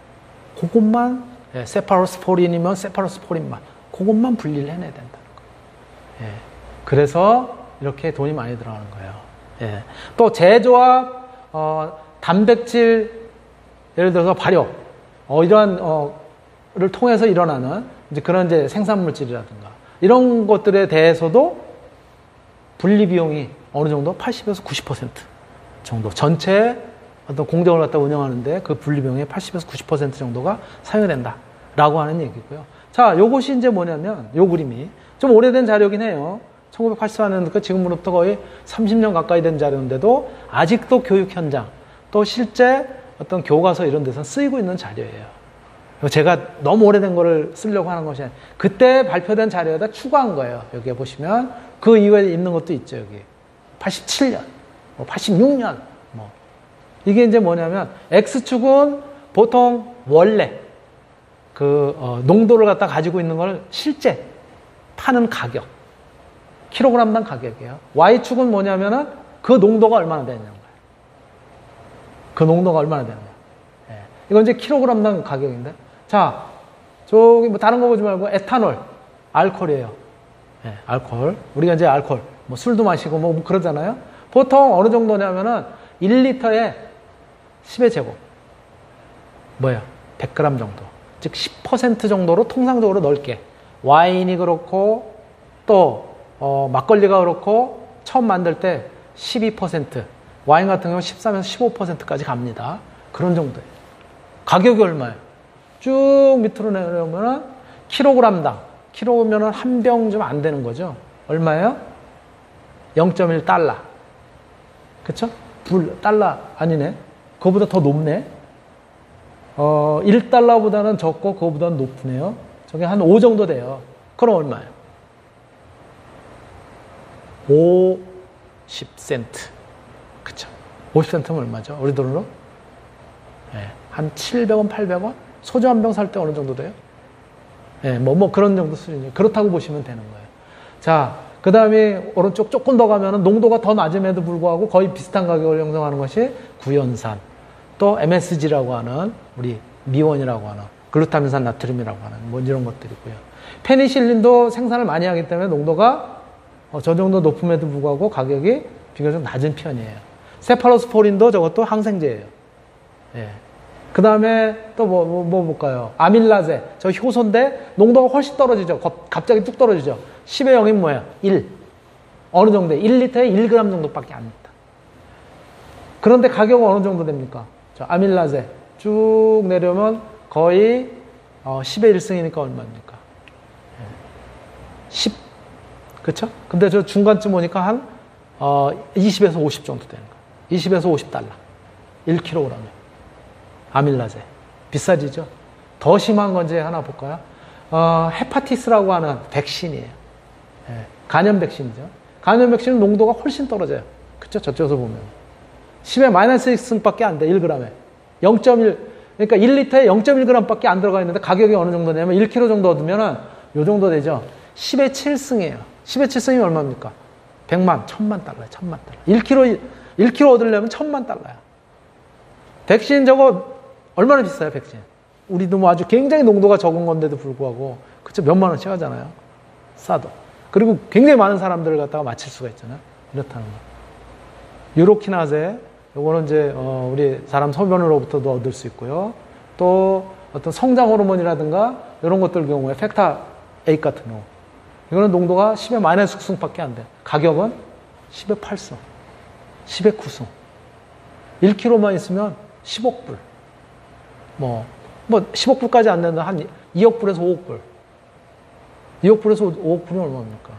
그것만, 예, 세파로스포린이면 세파로스포린만, 그것만 분리를 해내야 된다는 거예요. 예. 그래서 이렇게 돈이 많이 들어가는 거예요. 예. 또 제조합, 어, 단백질, 예를 들어서 발효, 어, 이러한, 어, 를 통해서 일어나는 이제 그런 이제 생산 물질이라든가 이런 것들에 대해서도 분리 비용이 어느 정도 팔십에서 구십 퍼센트 정도 전체 어떤 공정을 갖다 운영하는데 그 분리 비용의 팔십에서 구십 퍼센트 정도가 사용이 된다. 라고 하는 얘기고요. 자, 요것이 이제 뭐냐면, 요 그림이 좀 오래된 자료긴 해요. 천구백팔십사 년부터 지금으로부터 거의 삼십 년 가까이 된 자료인데도 아직도 교육 현장, 또 실제 어떤 교과서 이런 데서 쓰이고 있는 자료예요. 제가 너무 오래된 거를 쓰려고 하는 것이 아니라 그때 발표된 자료에다 추가한 거예요. 여기에 보시면 그 이후에 있는 것도 있죠. 여기 팔십칠 년, 뭐 팔십육 년 뭐 이게 이제 뭐냐면 X축은 보통 원래 그 어, 농도를 갖다 가지고 있는 걸 실제 파는 가격, 킬로그램당 가격이에요. Y축은 뭐냐면은 그 농도가 얼마나 되느냐는 거예요. 그 농도가 얼마나 되느냐. 예. 이건 이제 킬로그램당 가격인데. 자, 저기 뭐 다른 거 보지 말고 에탄올, 알코올이에요. 예, 알코올. 우리가 이제 알코올, 뭐 술도 마시고 뭐 그러잖아요. 보통 어느 정도냐면은 일 리터에 십의 제곱. 뭐야? 백 그램 정도. 즉 십 퍼센트 정도로 통상적으로 넓게. 와인이 그렇고 또 어, 막걸리가 그렇고 처음 만들 때 십이 퍼센트. 와인 같은 경우는 십삼에서 십오 퍼센트까지 갑니다. 그런 정도예요. 가격이 얼마예요? 쭉 밑으로 내려오면은 킬로그램당. 킬로면은 한 병 좀 안 되는 거죠. 얼마예요? 영 점 일 달러. 그쵸? 불, 달러 아니네. 그거보다 더 높네. 어, 일 달러보다는 적고 그거보다는 높으네요. 저게 한 오 정도 돼요. 그럼 얼마예요? 오십 센트. 그쵸? 오십 센트면 얼마죠? 우리 돈으로? 네, 한 칠백 원, 팔백 원? 소주 한 병 살 때 어느 정도 돼요? 네, 뭐, 뭐 그런 정도 수준이에요. 그렇다고 보시면 되는 거예요. 자, 그 다음에 오른쪽 조금 더 가면은 농도가 더 낮음에도 불구하고 거의 비슷한 가격을 형성하는 것이 구연산, 또 엠에스지라고 하는 우리 미원이라고 하는 글루타민산 나트륨이라고 하는 뭐 이런 것들이고요. 페니실린도 생산을 많이 하기 때문에 농도가 저 정도 높음에도 불구하고 가격이 비교적 낮은 편이에요. 세팔로스포린도 저것도 항생제예요. 예. 그 다음에 또 뭐, 뭐, 뭐 볼까요? 아밀라제. 저 효소인데 농도가 훨씬 떨어지죠. 갑자기 뚝 떨어지죠. 십의 영이 뭐야? 일. 어느 정도? 일 리터에 일 그램 정도밖에 안 됩니다. 그런데 가격은 어느 정도 됩니까? 저 아밀라제. 쭉 내려오면 거의 어, 십의 일 승이니까 얼마입니까? 십. 그쵸? 근데 저 중간쯤 오니까 한 어, 이십에서 오십 정도 되는 거예요. 이십에서 오십 달러. 일 킬로그램에. 아밀라제. 비싸지죠? 더 심한 건지 하나 볼까요? 어, 헤파티스라고 하는 백신이에요. 예, 간염 백신이죠. 간염 백신은 농도가 훨씬 떨어져요. 그쵸? 저쪽에서 보면. 십의 마이너스 일 승밖에 안 돼, 일 그램에. 영 점 일, 그러니까 일 리터에 영 점 일 그램밖에 안 들어가 있는데 가격이 어느 정도 되냐면 일 킬로그램 정도 얻으면은 요 정도 되죠? 십의 칠 승이에요. 십의 칠 승이 얼마입니까? 백만, 천만 달러예요, 천만 달러. 일 킬로그램, 일 킬로그램 얻으려면 천만 달러야. 백신 저거 얼마나 비싸요, 백신? 우리도 뭐 아주 굉장히 농도가 적은 건데도 불구하고, 그쵸? 몇만 원씩 하잖아요. 싸도. 그리고 굉장히 많은 사람들을 갖다가 맞힐 수가 있잖아요. 이렇다는 거. 유로키나제, 요거는 이제, 어, 우리 사람 소변으로부터도 얻을 수 있고요. 또 어떤 성장 호르몬이라든가, 이런 것들 경우에 팩타 에잇 같은 경우. 이거는 농도가 십의 마이너스 육 승밖에 안 돼요. 가격은 십의 팔 승, 십의 구 승. 일 킬로그램만 있으면 십억 불. 뭐, 뭐, 십억 불까지 안 된다. 한 이억 불에서 오억 불. 이억 불에서 오억 불은 얼마입니까?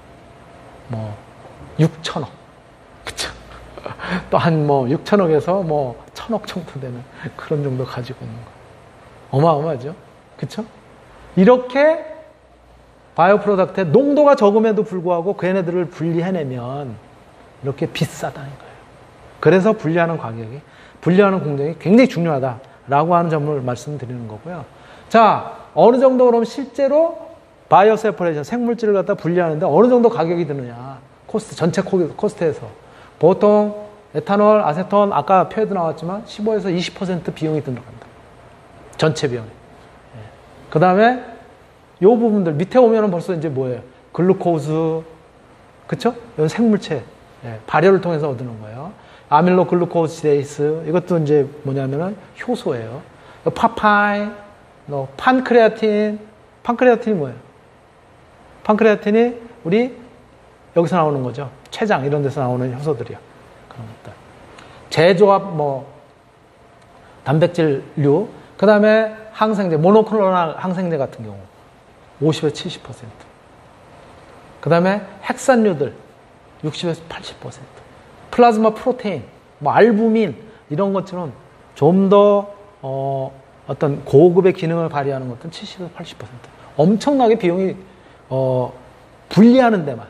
뭐, 육천억. 그쵸? 또 한 뭐, 육천억에서 뭐, 천억 정도 되는 그런 정도 가지고 있는 거. 어마어마하죠? 그쵸? 이렇게 바이오 프로덕트의 농도가 적음에도 불구하고 걔네들을 분리해내면 이렇게 비싸다는 거예요. 그래서 분리하는 가격이, 분리하는 공정이 굉장히 중요하다라고 하는 점을 말씀드리는 거고요. 자, 어느 정도 그럼 실제로 바이오 세퍼레이션, 생물질을 갖다 분리하는데 어느 정도 가격이 드느냐. 코스트, 전체 코스트에서. 보통 에탄올, 아세톤, 아까 표에도 나왔지만 십오에서 이십 퍼센트 비용이 들어간다. 전체 비용이. 네. 그 다음에 요 부분들, 밑에 오면은 벌써 이제 뭐예요? 글루코즈, 그쵸? 이건 생물체. 네. 발효를 통해서 얻는 거예요. 아밀로 글루코시데이스, 이것도 이제 뭐냐면은 효소예요. 파파인, 너 판크레아틴, 판크레아틴이 뭐예요? 판크레아틴이 우리 여기서 나오는 거죠. 췌장 이런 데서 나오는 효소들이요. 그런 것들. 제조합 뭐 단백질류, 그 다음에 항생제, 모노클로날 항생제 같은 경우 오십에서 칠십 퍼센트. 그 다음에 핵산류들 육십에서 팔십 퍼센트. 플라즈마 프로테인, 뭐 알부민 이런 것처럼 좀 더 어, 어떤 고급의 기능을 발휘하는 것들은 칠십에서 팔십 퍼센트. 엄청나게 비용이 어, 분리하는 데만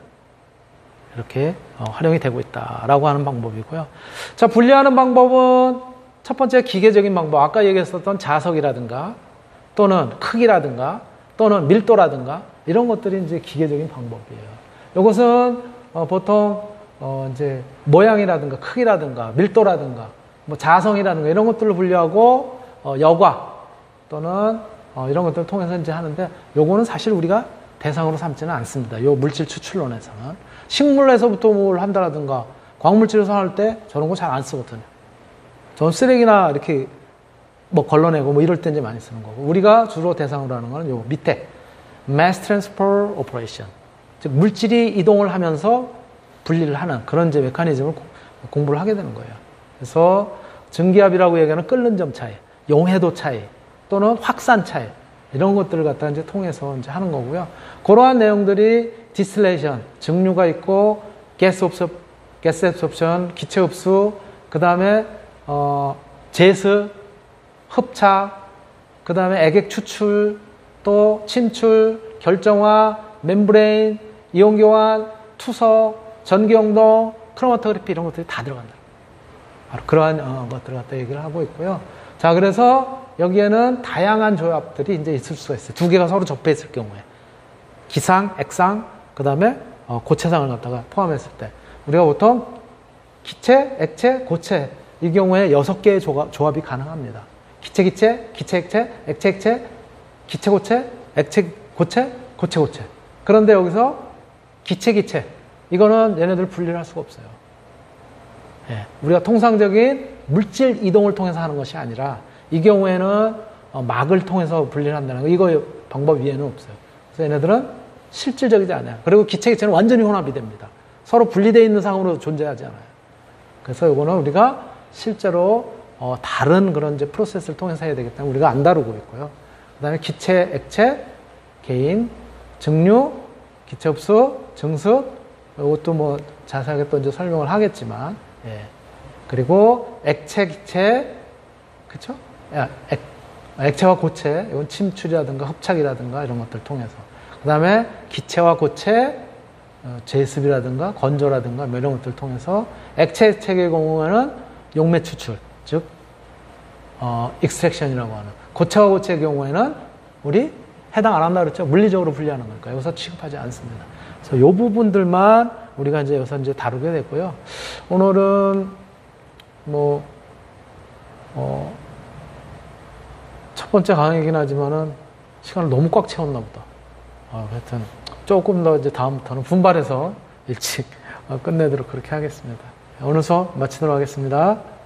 이렇게 어, 활용이 되고 있다라고 하는 방법이고요. 자, 분리하는 방법은 첫 번째 기계적인 방법, 아까 얘기했었던 자석이라든가 또는 크기라든가 또는 밀도라든가 이런 것들이 이제 기계적인 방법이에요. 이것은 어, 보통 어, 이제 모양이라든가 크기라든가 밀도라든가 뭐 자성이라든가 이런 것들을 분류하고 어, 여과 또는 어, 이런 것들을 통해서 이제 하는데, 요거는 사실 우리가 대상으로 삼지는 않습니다. 요 물질 추출론에서는. 식물에서부터 뭘 한다라든가 광물질에서 할 때 저런 거 잘 안 쓰거든요. 저는 쓰레기나 이렇게 뭐 걸러내고 뭐 이럴 때 이제 많이 쓰는 거고, 우리가 주로 대상으로 하는 거는 요 밑에 mass transfer operation, 즉 물질이 이동을 하면서 분리를 하는 그런 이제 메커니즘을 공부를 하게 되는 거예요. 그래서 증기압이라고 얘기하는 끓는 점 차이, 용해도 차이 또는 확산 차이 이런 것들을 갖다 이제 통해서 이제 하는 거고요. 그러한 내용들이 디스틸레이션, 증류가 있고, 가스 흡수, 가스 흡수션, 기체 흡수, 그 다음에 어, 제스, 흡착, 그 다음에 액액 추출, 또 침출, 결정화, 멤브레인, 이온 교환, 투석, 전기 용도, 크로마토그래피 이런 것들이 다 들어간다. 바로 그러한 어, 것들을 갖다 얘기를 하고 있고요. 자, 그래서 여기에는 다양한 조합들이 이제 있을 수가 있어요. 두 개가 서로 접해 있을 경우에. 기상, 액상, 그 다음에 어, 고체상을 갖다가 포함했을 때. 우리가 보통 기체, 액체, 고체, 이 경우에 여섯 개의 조합, 조합이 가능합니다. 기체, 기체, 기체, 액체, 액체, 액체, 기체, 고체, 액체, 고체, 고체, 고체. 그런데 여기서 기체, 기체. 이거는 얘네들 분리를 할 수가 없어요. 예, 우리가 통상적인 물질 이동을 통해서 하는 것이 아니라 이 경우에는 막을 통해서 분리를 한다는 거, 이거 방법 위에는 없어요. 그래서 얘네들은 실질적이지 않아요. 그리고 기체 기체는 완전히 혼합이 됩니다. 서로 분리되어 있는 상으로 존재하지 않아요. 그래서 이거는 우리가 실제로 어, 다른 그런 이제 프로세스를 통해서 해야 되기 때문에 우리가 안 다루고 있고요. 그 다음에 기체, 액체, 개인, 증류, 기체 흡수, 증습, 이것도 뭐 자세하게 또 이제 설명을 하겠지만, 예. 그리고 액체, 기체, 그쵸? 액, 액체와 고체, 이건 침출이라든가 흡착이라든가 이런 것들을 통해서. 그 다음에 기체와 고체, 어, 제습이라든가 건조라든가 뭐 이런 것들을 통해서. 액체 체계의 경우에는 용매 추출, 즉, 어, 익스트랙션이라고 하는. 고체와 고체의 경우에는 우리 해당 안 한다 그랬죠? 물리적으로 분리하는 거니까 여기서 취급하지 않습니다. 그래서 이 부분들만 우리가 이제 여기서 이제 다루게 됐고요. 오늘은 뭐, 어, 첫 번째 강의이긴 하지만은 시간을 너무 꽉 채웠나 보다. 어, 하여튼 조금 더 이제 다음부터는 분발해서 일찍 끝내도록 그렇게 하겠습니다. 오늘 수업 마치도록 하겠습니다.